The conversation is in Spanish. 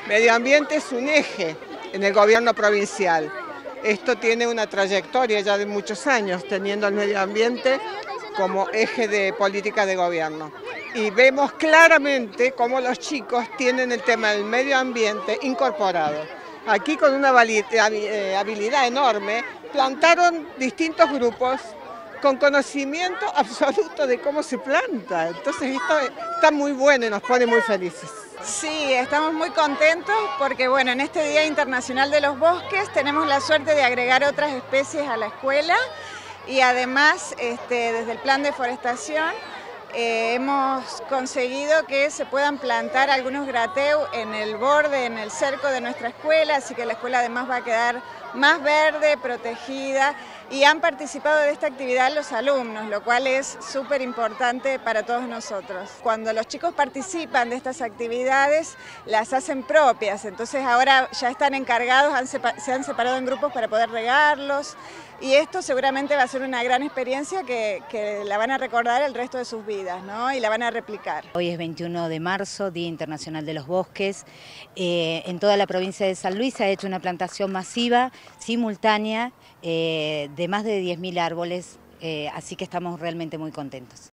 Medio ambiente es un eje en el gobierno provincial. Esto tiene una trayectoria ya de muchos años, teniendo el medio ambiente como eje de política de gobierno. Y vemos claramente cómo los chicos tienen el tema del medio ambiente incorporado. Aquí con una habilidad enorme plantaron distintos grupos con conocimiento absoluto de cómo se planta. Entonces esto está muy bueno y nos pone muy felices. Sí, estamos muy contentos porque bueno, en este Día Internacional de los Bosques tenemos la suerte de agregar otras especies a la escuela y además desde el plan de forestación hemos conseguido que se puedan plantar algunos grateus en el borde, en el cerco de nuestra escuela, así que la escuela además va a quedar más verde, protegida, y han participado de esta actividad los alumnos, lo cual es súper importante para todos nosotros. Cuando los chicos participan de estas actividades, las hacen propias, entonces ahora ya están encargados, se han separado en grupos para poder regarlos, y esto seguramente va a ser una gran experiencia que la van a recordar el resto de sus vidas, ¿no? Y la van a replicar. Hoy es 21 de marzo, Día Internacional de los Bosques. En toda la provincia de San Luis se ha hecho una plantación masiva, simultánea, de más de 10.000 árboles, así que estamos realmente muy contentos.